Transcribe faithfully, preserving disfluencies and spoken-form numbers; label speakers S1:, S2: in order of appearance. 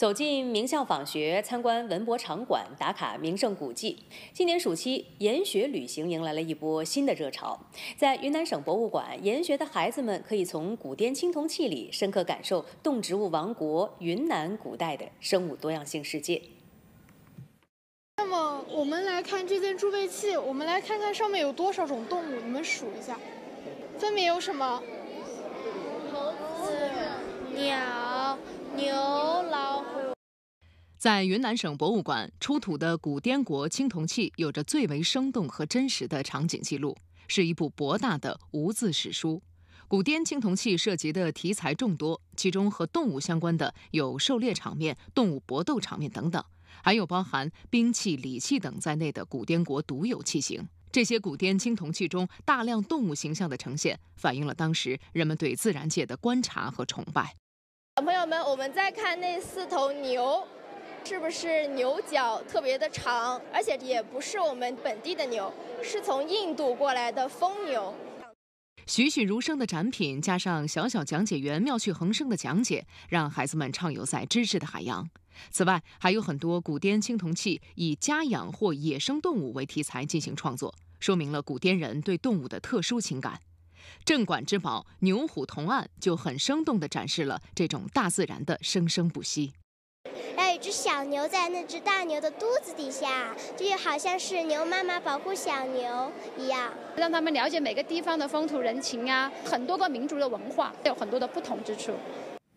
S1: 走进名校访学，参观文博场馆，打卡名胜古迹。今年暑期，研学旅行迎来了一波新的热潮。在云南省博物馆，研学的孩子们可以从古滇青铜器里深刻感受动植物王国云南古代的生物多样性世界。
S2: 那么，我们来看这件贮贝器，我们来看看上面有多少种动物，你们数一下，分别有什么？
S3: 猴子、鸟、牛、老虎。
S4: 在云南省博物馆出土的古滇国青铜器有着最为生动和真实的场景记录，是一部博大的无字史书。古滇青铜器涉及的题材众多，其中和动物相关的有狩猎场面、动物搏斗场面等等，还有包含兵器、礼器等在内的古滇国独有器型。这些古滇青铜器中大量动物形象的呈现，反映了当时人们对自然界的观察和崇拜。
S3: 小朋友们，我们再看那四头牛，是不是牛角特别的长？而且也不是我们本地的牛，是从印度过来的疯牛。
S4: 栩栩如生的展品，加上小小讲解员妙趣横生的讲解，让孩子们畅游在知识的海洋。此外，还有很多古滇青铜器以家养或野生动物为题材进行创作，说明了古滇人对动物的特殊情感。镇馆之宝牛虎铜案就很生动地展示了这种大自然的生生不息。
S5: 然后有一只小牛在那只大牛的肚子底下，这就好像是牛妈妈保护小牛一样，
S6: 让他们了解每个地方的风土人情啊，很多个民族的文化有很多的不同之处。